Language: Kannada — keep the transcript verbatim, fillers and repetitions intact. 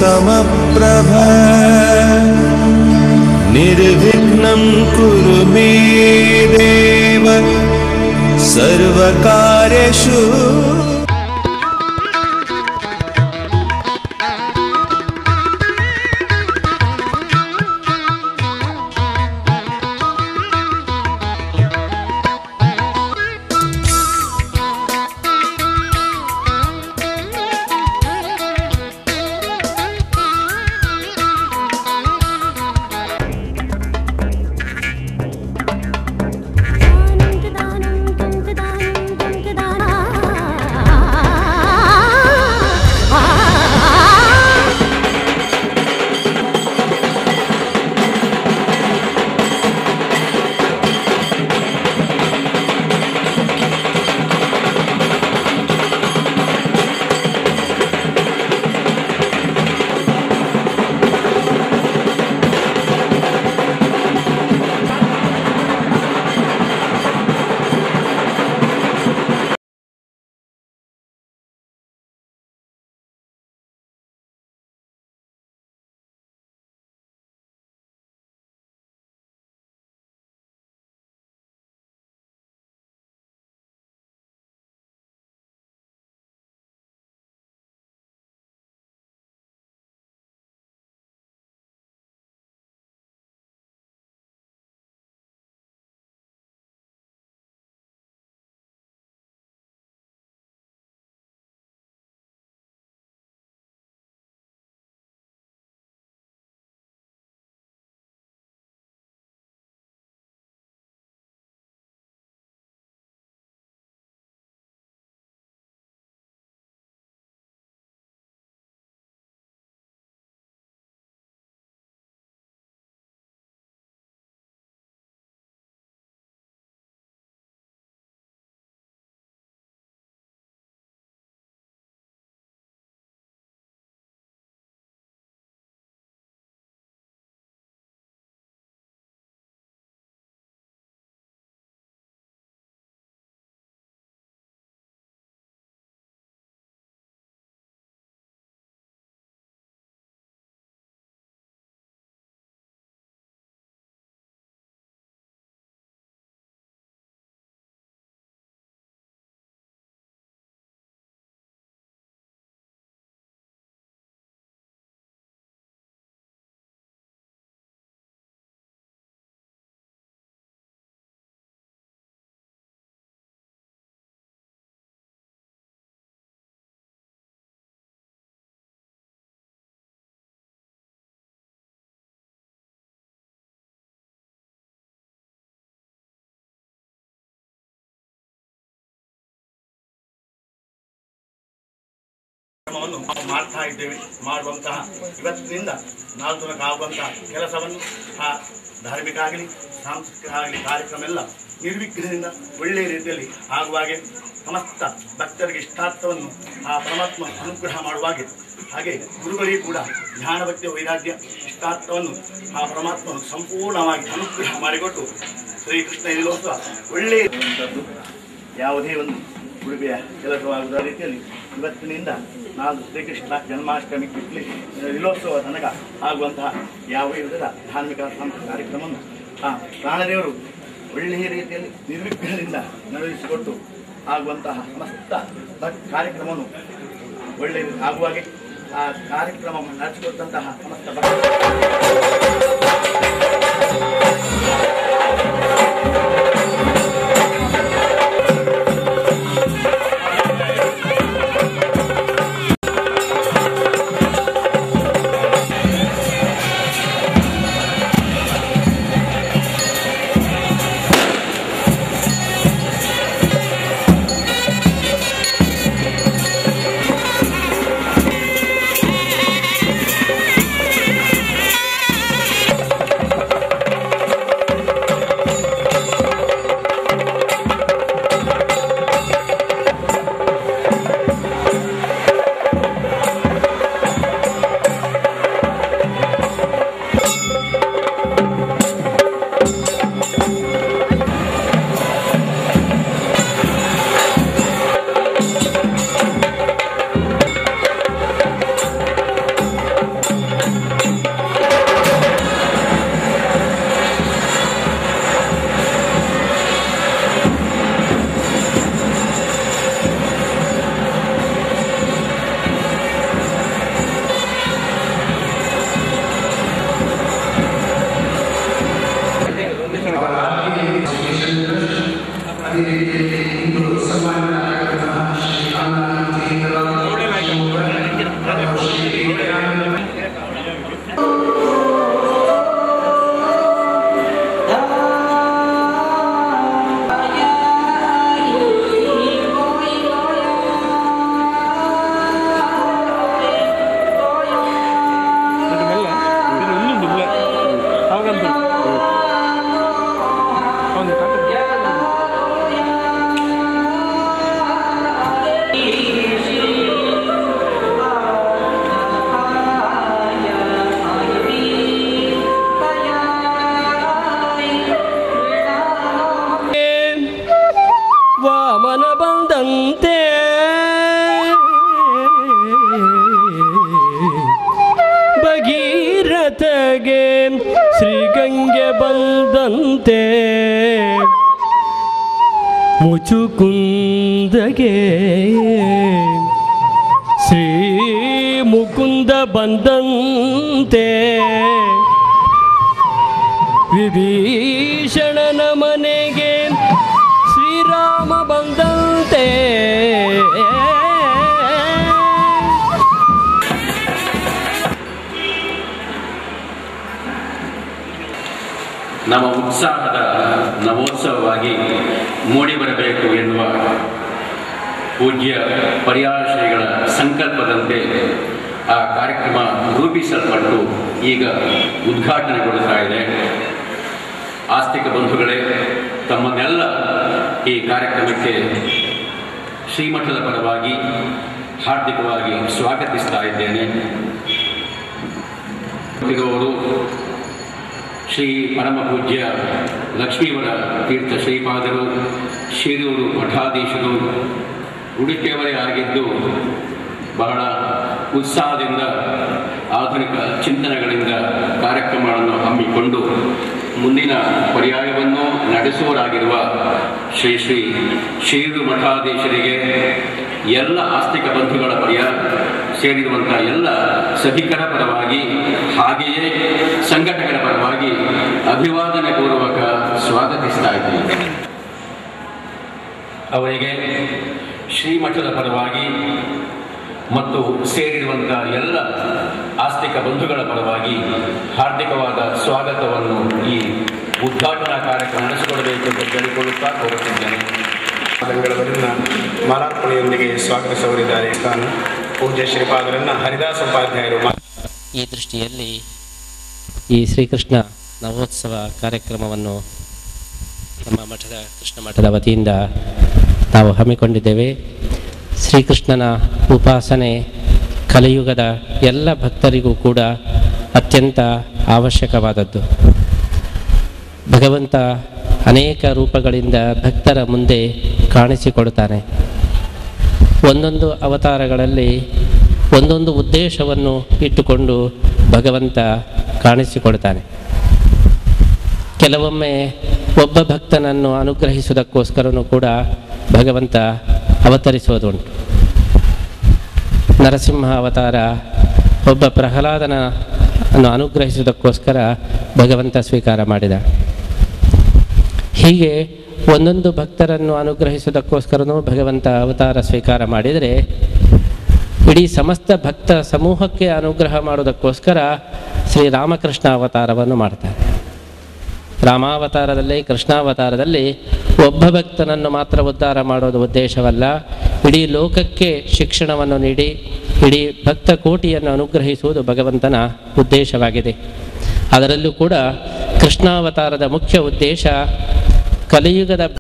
समप्रभ निर्विघ्नं कुरु मे देव सर्वकार्येषु। ನಾವು ಮಾಡ್ತಾ ಇದ್ದೇವೆ. ಮಾಡುವಂತಹ ಇವತ್ತಿನಿಂದ ನಾಲ್ಕು ದಿನಕ್ಕಾಗುವಂತಹ ಕೆಲಸವನ್ನು ಆ ಧಾರ್ಮಿಕ ಆಗಲಿ ಸಾಂಸ್ಕೃತಿಕ ಆಗಲಿ ಕಾರ್ಯಕ್ರಮ ಎಲ್ಲ ನಿರ್ವಿಘ್ನದಿಂದ ಒಳ್ಳೆಯ ರೀತಿಯಲ್ಲಿ ಆಗುವಾಗೆ ಸಮಸ್ತ ಭಕ್ತರಿಗೆ ಇಷ್ಟಾರ್ಥವನ್ನು ಆ ಪರಮಾತ್ಮ ಅನುಗ್ರಹ ಮಾಡುವಾಗೆ, ಹಾಗೆ ಗುರುಗಳಿಗೆ ಕೂಡ ಜ್ಞಾನ ಭಕ್ತಿಯ ವೈರಾಗ್ಯ ಇಷ್ಟಾರ್ಥವನ್ನು ಆ ಪರಮಾತ್ಮನು ಸಂಪೂರ್ಣವಾಗಿ ಅನುಗ್ರಹ ಮಾಡಿಕೊಟ್ಟು ಶ್ರೀಕೃಷ್ಣ ಇರೋತ್ಸವ ಒಳ್ಳೆಯದು ಯಾವುದೇ ಒಂದು ಉಡುಪಿಯ ಕೆಲಸವಾಗುವ ರೀತಿಯಲ್ಲಿ ಇವತ್ತಿನಿಂದ ನಾನು ಶ್ರೀಕೃಷ್ಣ ಜನ್ಮಾಷ್ಟಮಿ ಕಿಟ್ಲಿ ವಿಲೋತ್ಸವ ತನಕ ಆಗುವಂತಹ ಯಾವ ವಿಧದ ಧಾರ್ಮಿಕ ಸಾಂಸ್ಕೃತಿಕ ಕಾರ್ಯಕ್ರಮವನ್ನು ಆ ಪ್ರಾಣದೇವರು ಒಳ್ಳೆಯ ರೀತಿಯಲ್ಲಿ ನಿರ್ವಿಘ್ನದಿಂದ ನಡೆಸಿಕೊಟ್ಟು ಆಗುವಂತಹ ಸಮಸ್ತ ಕಾರ್ಯಕ್ರಮವನ್ನು ಒಳ್ಳೆಯ ಆಗುವಾಗೆ ಆ ಕಾರ್ಯಕ್ರಮವನ್ನು ನಡೆಸಿಕೊಟ್ಟಂತಹ ಸಮಸ್ತ ಜೊತೆಗೆ ಶ್ರೀಗಂಗೆ ಬಂದಂತೆ ಮುಚುಕುಂದಗೆ ಶ್ರೀ ಮುಕುಂದ ಬಂದಂತೆ ವಿಭೀಷಣನ ಮನೆಗೆ ಶ್ರೀರಾಮ ಬಂದಂತೆ ನಮ್ಮ ಉತ್ಸಾಹದ ನವೋತ್ಸವವಾಗಿ ಮೂಡಿಬರಬೇಕು ಎನ್ನುವ ಪೂಜ್ಯ ಪರ್ಯಾಯ ಶ್ರೀಗಳ ಸಂಕಲ್ಪದಂತೆ ಆ ಕಾರ್ಯಕ್ರಮ ರೂಪಿಸಲ್ಪಟ್ಟು ಈಗ ಉದ್ಘಾಟನೆಗೊಳ್ಳುತ್ತಾ ಇದೆ. ಆಸ್ತಿಕ ಬಂಧುಗಳೇ, ತಮ್ಮನ್ನೆಲ್ಲ ಈ ಕಾರ್ಯಕ್ರಮಕ್ಕೆ ಶ್ರೀಮಠದ ಪರವಾಗಿ ಹಾರ್ದಿಕವಾಗಿ ಸ್ವಾಗತಿಸ್ತಾ ಇದ್ದೇನೆ. ಇರುವವರು ಶ್ರೀ ಪರಮ ಪೂಜ್ಯ ಲಕ್ಷ್ಮೀವರ ತೀರ್ಥ ಶ್ರೀಪಾದರು, ಶಿರೂರು ಮಠಾಧೀಶರು, ಉಡುಪಿಯವರೇ ಆಗಿದ್ದು ಬಹಳ ಉತ್ಸಾಹದಿಂದ ಆಧುನಿಕ ಚಿಂತನೆಗಳಿಂದ ಕಾರ್ಯಕ್ರಮಗಳನ್ನು ಹಮ್ಮಿಕೊಂಡು ಮುಂದಿನ ಪರ್ಯಾಯವನ್ನು ನಡೆಸುವರಾಗಿರುವ ಶ್ರೀ ಶ್ರೀ ಶಿರೂರು ಮಠಾಧೀಶರಿಗೆ, ಎಲ್ಲ ಆಸ್ತಿಕ ಬಂಧುಗಳ ಪರ್ಯಾಯ ಸೇರಿರುವಂಥ ಎಲ್ಲ ಸಭಿಕರ ಪರವಾಗಿ ಹಾಗೆಯೇ ಸಂಘಟಕರ ಪರವಾಗಿ ಅಭಿವಾದನೆ ಪೂರ್ವಕ ಸ್ವಾಗತಿಸ್ತಾ ಇದ್ದೀನಿ. ಅವರಿಗೆ ಶ್ರೀಮಠದ ಪರವಾಗಿ ಮತ್ತು ಸೇರಿರುವಂಥ ಎಲ್ಲ ಆಸ್ತಿಕ ಬಂಧುಗಳ ಪರವಾಗಿ ಹಾರ್ದಿಕವಾದ ಸ್ವಾಗತವನ್ನು ಈ ಉದ್ಘಾಟನಾ ಕಾರ್ಯಕ್ರಮ ನಡೆಸಿಕೊಡಬೇಕು ಎಂದು ಕೇಳಿಕೊಳ್ಳುತ್ತಾ ಹೋಗುತ್ತಿದ್ದೇನೆ. ಬೆಂಗಳೂರಿನ ಮಾಲಾರ್ಪಣೆಯೊಂದಿಗೆ ಸ್ವಾಗತಿಸವರಿದ್ದಾರೆ ತಾನು ಪೂಜ್ಯ ಶ್ರೀಪಾದರನ್ನ ಹರಿದಾಸ ಉಪಾಧ್ಯಾಯರು. ಈ ದೃಷ್ಟಿಯಲ್ಲಿ ಈ ಶ್ರೀಕೃಷ್ಣ ನವೋತ್ಸವ ಕಾರ್ಯಕ್ರಮವನ್ನು ನಮ್ಮ ಮಠದ ಕೃಷ್ಣ ಮಠದ ವತಿಯಿಂದ ನಾವು ಹಮ್ಮಿಕೊಂಡಿದ್ದೇವೆ. ಶ್ರೀಕೃಷ್ಣನ ಉಪಾಸನೆ ಕಲಿಯುಗದ ಎಲ್ಲ ಭಕ್ತರಿಗೂ ಕೂಡ ಅತ್ಯಂತ ಅವಶ್ಯಕವಾದದ್ದು. ಭಗವಂತ ಅನೇಕ ರೂಪಗಳಿಂದ ಭಕ್ತರ ಮುಂದೆ ಕಾಣಿಸಿಕೊಡುತ್ತಾನೆ. ಒಂದೊಂದು ಅವತಾರಗಳಲ್ಲಿ ಒಂದೊಂದು ಉದ್ದೇಶವನ್ನು ಇಟ್ಟುಕೊಂಡು ಭಗವಂತ ಕಾಣಿಸಿಕೊಡ್ತಾನೆ. ಕೆಲವೊಮ್ಮೆ ಒಬ್ಬ ಭಕ್ತನನ್ನು ಅನುಗ್ರಹಿಸುವುದಕ್ಕೋಸ್ಕರನೂ ಕೂಡ ಭಗವಂತ ಅವತರಿಸೋದುಂಟು. ನರಸಿಂಹ ಅವತಾರ ಒಬ್ಬ ಪ್ರಹ್ಲಾದನನ್ನು ಅನುಗ್ರಹಿಸುವುದಕ್ಕೋಸ್ಕರ ಭಗವಂತ ಸ್ವೀಕಾರ ಮಾಡಿದ. ಹೀಗೆ ಒಂದೊಂದು ಭಕ್ತರನ್ನು ಅನುಗ್ರಹಿಸುವುದಕ್ಕೋಸ್ಕರನೂ ಭಗವಂತ ಅವತಾರ ಸ್ವೀಕಾರ ಮಾಡಿದರೆ, ಇಡೀ ಸಮಸ್ತ ಭಕ್ತ ಸಮೂಹಕ್ಕೆ ಅನುಗ್ರಹ ಮಾಡುವುದಕ್ಕೋಸ್ಕರ ಶ್ರೀರಾಮಕೃಷ್ಣ ಅವತಾರವನ್ನು ಮಾಡ್ತಾರೆ. ರಾಮಾವತಾರದಲ್ಲಿ, ಕೃಷ್ಣಾವತಾರದಲ್ಲಿ ಒಬ್ಬ ಭಕ್ತನನ್ನು ಮಾತ್ರ ಉದ್ಧಾರ ಮಾಡೋದು ಉದ್ದೇಶವಲ್ಲ, ಇಡೀ ಲೋಕಕ್ಕೆ ಶಿಕ್ಷಣವನ್ನು ನೀಡಿ ಇಡೀ ಭಕ್ತ ಕೋಟಿಯನ್ನು ಅನುಗ್ರಹಿಸುವುದು ಭಗವಂತನ ಉದ್ದೇಶವಾಗಿದೆ. ಅದರಲ್ಲೂ ಕೂಡ ಕೃಷ್ಣಾವತಾರದ ಮುಖ್ಯ ಉದ್ದೇಶ ಕಲಿಯುಗದ